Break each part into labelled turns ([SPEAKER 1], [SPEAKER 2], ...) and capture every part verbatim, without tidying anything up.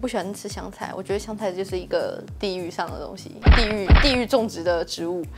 [SPEAKER 1] 不喜欢吃香菜，我觉得香菜就是一个地狱上的东西，地狱地狱种植的植物。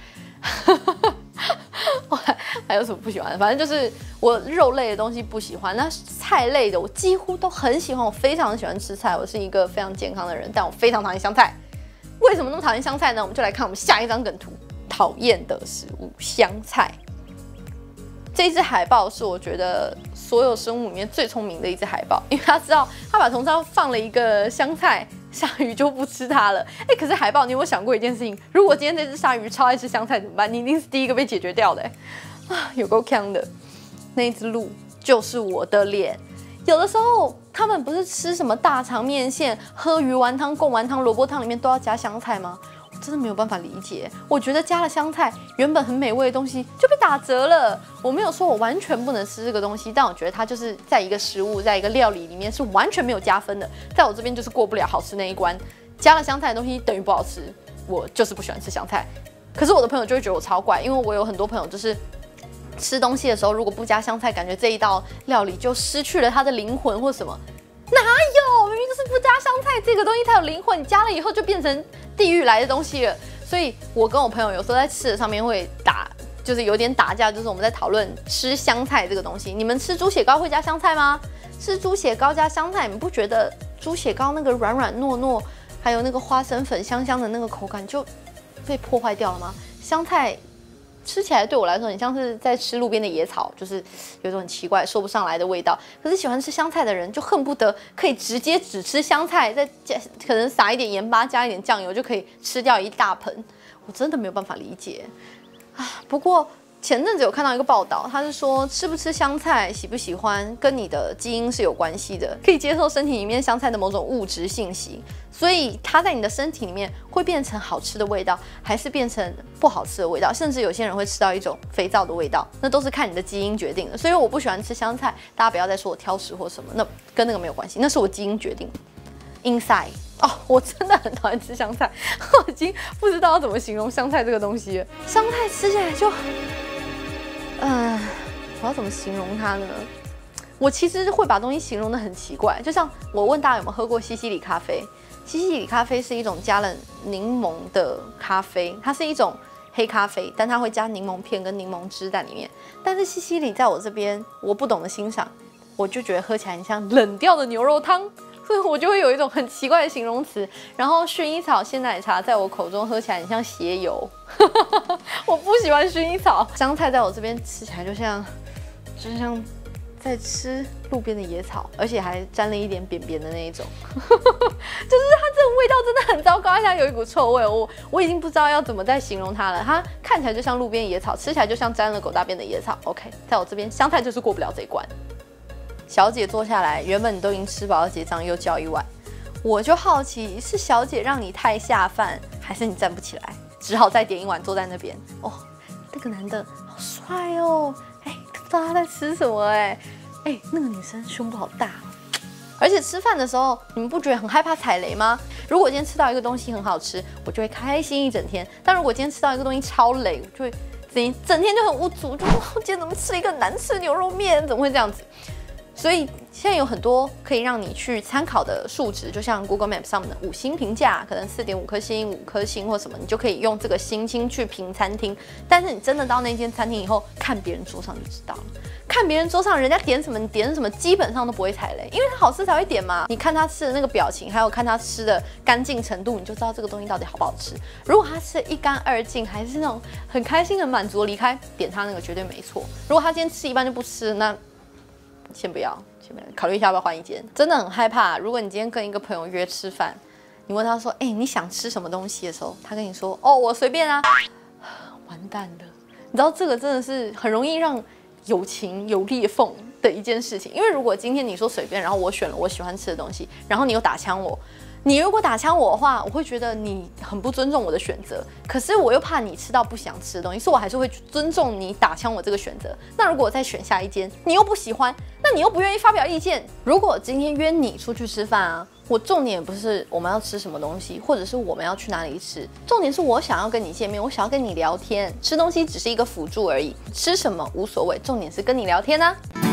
[SPEAKER 1] 还还有什么不喜欢的？反正就是我肉类的东西不喜欢，那菜类的我几乎都很喜欢，我非常喜欢吃菜，我是一个非常健康的人，但我非常讨厌香菜。为什么那么讨厌香菜呢？我们就来看我们下一张梗图，讨厌的食物香菜。这一只海豹是我觉得所有生物里面最聪明的一只海豹，因为它知道它把头上放了一个香菜，鲨鱼就不吃它了。哎、欸，可是海豹，你有没有想过一件事情？如果今天这只鲨鱼超爱吃香菜怎么办？你一定是第一个被解决掉的、欸。啊，有够呛的。那一只鹿就是我的脸。有的时候他们不是吃什么大肠面线、喝鱼丸汤、贡丸汤、萝卜汤里面都要加香菜吗？真的没有办法理解，我觉得加了香菜，原本很美味的东西就被打折了。我没有说我完全不能吃这个东西，但我觉得它就是在一个食物，在一个料理里面是完全没有加分的，在我这边就是过不了好吃那一关。加了香菜的东西等于不好吃，我就是不喜欢吃香菜。可是我的朋友就会觉得我超怪，因为我有很多朋友就是吃东西的时候如果不加香菜，感觉这一道料理就失去了它的灵魂或什么。哪有？明明就是不加香菜，这个东西才有灵魂。你加了以后就变成地狱来的东西了。所以我跟我朋友有时候在吃的上面会打，就是有点打架，就是我们在讨论吃香菜这个东西。你们吃猪血糕会加香菜吗？吃猪血糕加香菜，你们不觉得猪血糕那个软软糯糯，还有那个花生粉香香的那个口感就被破坏掉了吗？香菜吃起来对我来说很像是在吃路边的野草，就是有一种很奇怪说不上来的味道。可是喜欢吃香菜的人就恨不得可以直接只吃香菜，再加可能撒一点盐巴，加一点酱油就可以吃掉一大盆。我真的没有办法理解啊。不过前阵子有看到一个报道，他是说吃不吃香菜、喜不喜欢跟你的基因是有关系的，可以接受身体里面香菜的某种物质信息，所以它在你的身体里面会变成好吃的味道，还是变成不好吃的味道，甚至有些人会吃到一种肥皂的味道，那都是看你的基因决定的。所以我不喜欢吃香菜，大家不要再说我挑食或什么，那跟那个没有关系，那是我基因决定。Inside 哦，我真的很讨厌吃香菜，我已经不知道要怎么形容香菜这个东西了。香菜吃起来就。嗯，我要怎么形容它呢？我其实会把东西形容得很奇怪，就像我问大家有没有喝过西西里咖啡。西西里咖啡是一种加了柠檬的咖啡，它是一种黑咖啡，但它会加柠檬片跟柠檬汁在里面。但是西西里在我这边，我不懂得欣赏，我就觉得喝起来很像冷掉的牛肉汤。所以我就会有一种很奇怪的形容词，然后薰衣草鲜奶茶在我口中喝起来很像鞋油，我不喜欢薰衣草。香菜在我这边吃起来就像，就像在吃路边的野草，而且还沾了一点扁扁的那一种，就是它这个味道真的很糟糕，而且有一股臭味，我我已经不知道要怎么再形容它了。它看起来就像路边野草，吃起来就像沾了狗大便的野草。OK， 在我这边香菜就是过不了这一关。小姐坐下来，原本你都已经吃饱了，结账又叫一碗，我就好奇是小姐让你太下饭，还是你站不起来，只好再点一碗坐在那边。哦，那个男的好帅哦，哎，不知道他在吃什么哎，哎，那个女生胸部好大哦。而且吃饭的时候，你们不觉得很害怕踩雷吗？如果今天吃到一个东西很好吃，我就会开心一整天；但如果今天吃到一个东西超雷，我就会整整天就很无助，就我今天怎么吃一个难吃牛肉面，怎么会这样子？所以现在有很多可以让你去参考的数值，就像 Google Map 上面的五星评价，可能四点五颗星、五颗星或什么，你就可以用这个星星去评餐厅。但是你真的到那间餐厅以后，看别人桌上就知道了。看别人桌上人家点什么，你点什么，基本上都不会踩雷，因为它好吃才会点嘛。你看他吃的那个表情，还有看他吃的干净程度，你就知道这个东西到底好不好吃。如果他吃得一干二净，还是那种很开心、很满足的离开，点他那个绝对没错。如果他今天吃一半就不吃，那先不要，先不要，考虑一下要不要换一间。真的很害怕，如果你今天跟一个朋友约吃饭，你问他说：“哎、欸，你想吃什么东西？”的时候，他跟你说：“哦，我随便啊。”完蛋了，你知道这个真的是很容易让友情有裂缝的一件事情。因为如果今天你说随便，然后我选了我喜欢吃的东西，然后你又打枪我。你如果打枪我的话，我会觉得你很不尊重我的选择。可是我又怕你吃到不想吃的东西，所以我还是会尊重你打枪我这个选择。那如果我再选下一间，你又不喜欢，那你又不愿意发表意见。如果今天约你出去吃饭啊，我重点不是我们要吃什么东西，或者是我们要去哪里吃，重点是我想要跟你见面，我想要跟你聊天。吃东西只是一个辅助而已，吃什么无所谓，重点是跟你聊天啊。